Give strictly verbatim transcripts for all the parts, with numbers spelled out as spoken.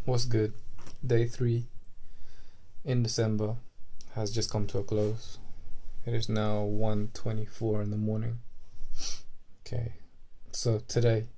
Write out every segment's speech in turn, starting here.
What's good? Day three in December has just come to a close. It is now one twenty-four in the morning. Okay, so today,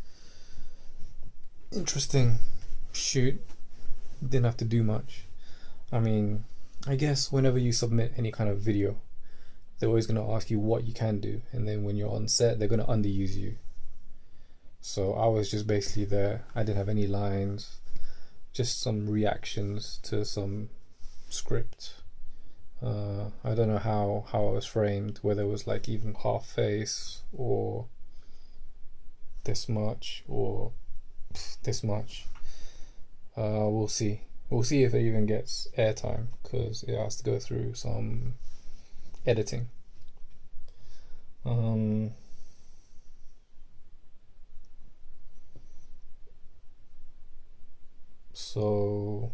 interesting shoot. Didn't have to do much. I mean, I guess whenever you submit any kind of video, they're always going to ask you what you can do, and then when you're on set, they're going to underuse you. So I was just basically there. I didn't have any lines, just some reactions to some script. Uh, I don't know how, how I was framed, whether it was like even half face or this much or this much. Uh, we'll see. We'll see if it even gets airtime, because it has to go through some editing. Um, so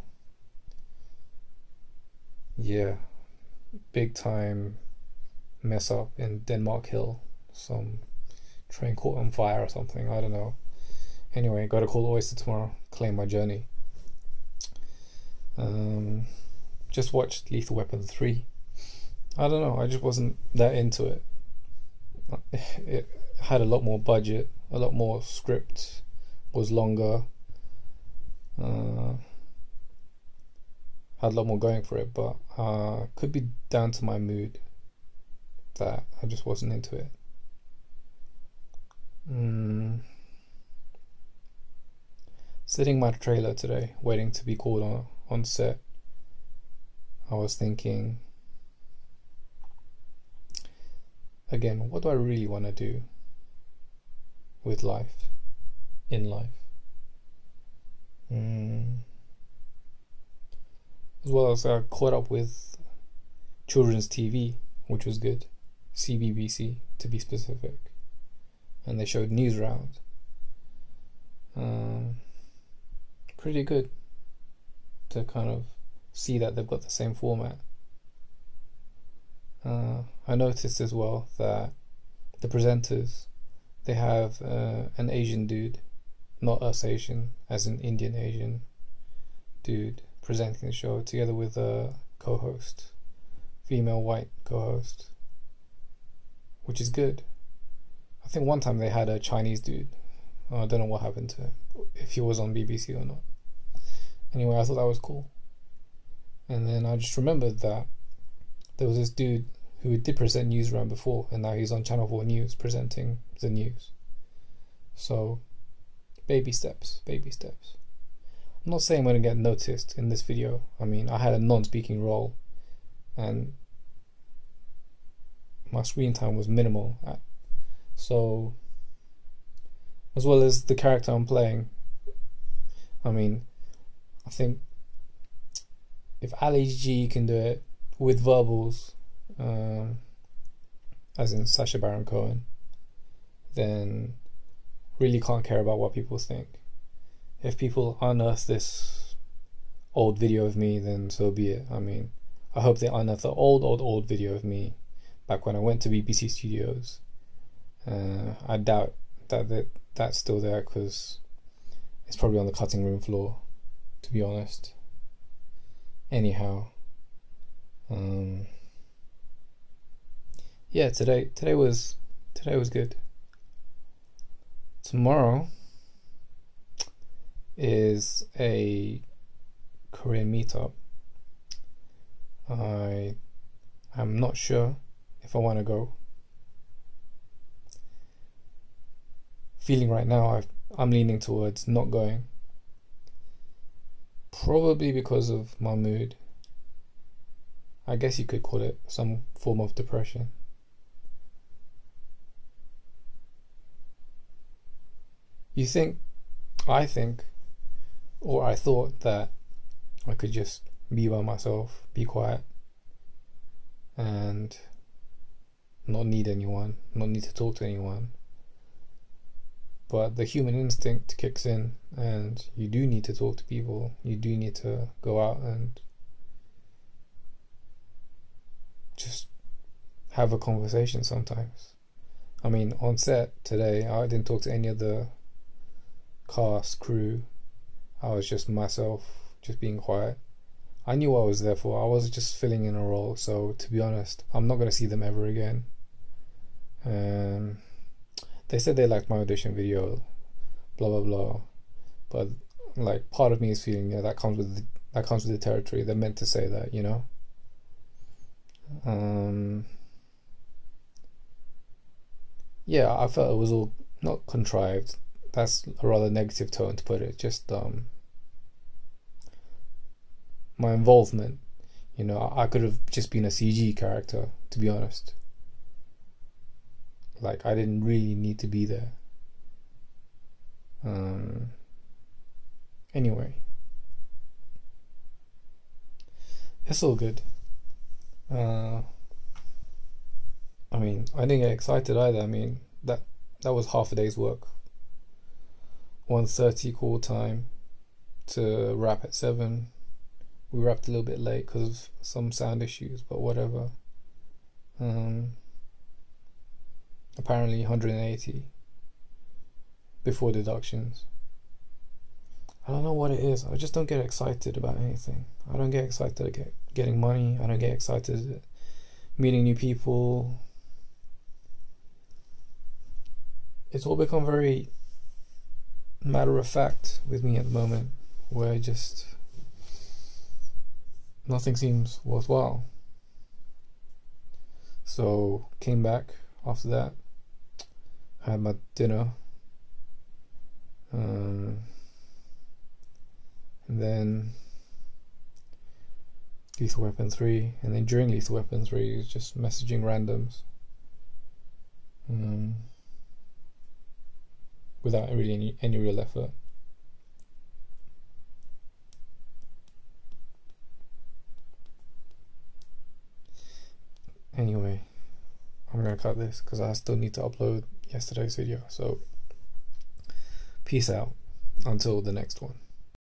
yeah, big time mess up in Denmark Hill. Some train caught on fire or something, I don't know. Anyway, gotta call Oyster tomorrow, claim my journey. Um, just watched Lethal Weapon three. I don't know, I just wasn't that into it. It had a lot more budget, a lot more script, was longer, uh, had a lot more going for it, but uh, could be down to my mood that I just wasn't into it. Mm. Sitting my trailer today, waiting to be called on, on set, I was thinking, again, what do I really want to do with life, in life? Mm. As well as I caught up with children's T V, which was good, C B B C to be specific, and they showed Newsround. Um, pretty good to kind of see that they've got the same format. Uh, I noticed as well that the presenters, they have uh, an Asian dude, not us Asian, as an Indian Asian dude presenting the show together with a co-host, female white co-host, which is good. I think one time they had a Chinese dude. I don't know what happened to him, if he was on B B C or not. Anyway, I thought that was cool. And then I just remembered that there was this dude who did present Newsround before, and now he's on Channel four News presenting the news. So, baby steps, baby steps. I'm not saying I'm going to get noticed in this video. I mean, I had a non-speaking role, and my screen time was minimal. So, as well as the character I'm playing, I mean, I think if Ali G can do it with verbals, um, as in Sacha Baron Cohen, then really can't care about what people think. If people unearth this old video of me, then so be it. I mean, I hope they unearth the old, old, old video of me back when I went to B B C Studios. Uh, I doubt that, that that's still there, because it's probably on the cutting room floor, to be honest. Anyhow, um, yeah, today today was today was good. Tomorrow is a Korean meetup. I am not sure if I want to go. Feeling right now, I've, I'm leaning towards not going. Probably because of my mood. I guess you could call it some form of depression. You think, I think, or I thought that I could just be by myself, be quiet, and not need anyone, not need to talk to anyone. But the human instinct kicks in, and you do need to talk to people. You do need to go out and just have a conversation sometimes. I mean, on set today, I didn't talk to any of the cast, crew. I was just myself, just being quiet. I knew what I was there for. I was just filling in a role. So to be honest, I'm not gonna see them ever again. Um, they said they liked my audition video, blah blah blah, but like part of me is feeling, yeah, that comes with the, that comes with the territory. They're meant to say that, you know. Um, yeah, I felt it was all not contrived. That's a rather negative tone to put it. Just um, my involvement. You know, I could have just been a C G character, to be honest. Like, I didn't really need to be there. Um, anyway, it's all good. Uh, I mean, I didn't get excited either. I mean, that that was half a day's work. one thirty call time to wrap at seven. We wrapped a little bit late because of some sound issues, but whatever. Um, apparently one hundred eighty before deductions. I don't know what it is. I just don't get excited about anything. I don't get excited at get, getting money. I don't get excited at meeting new people. It's all become very matter of fact with me at the moment, where just nothing seems worthwhile. So came back after that, had my dinner, um, and then Lethal Weapon three, and then during Lethal Weapon three, was just messaging randoms, um, without really any, any real effort. Anyway, I'm gonna cut this because I still need to upload yesterday's video. So peace out until the next one.